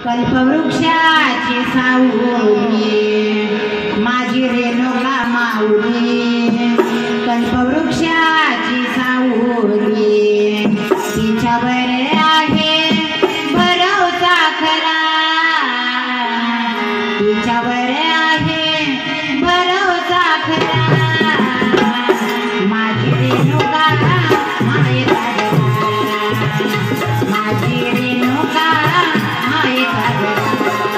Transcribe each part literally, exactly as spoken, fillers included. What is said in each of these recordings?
कल्पवृक्षाची सावली माझी रेणुका माऊली, कल्पवृक्षाची सावली तिच्यावर आहे भरवसा खरा, तिच्यावर आहे भरवसा खरा माझी रेणुका मायेचा गरा, माझी रेणुका मायेचा गरा,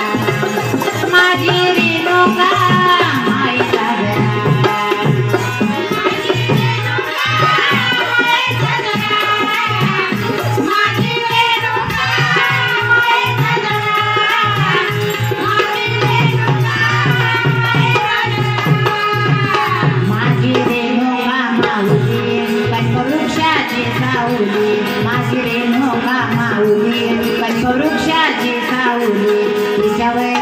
माझी रेणुका मायेचा गरा, माझी रेणुका मायेचा गरा, माझी रेणुका माझी रेणुका माऊली कल्पवृक्षाची सावली, माझी रेणुका माऊली कल्पवृक्षाची सावली तिच्यावर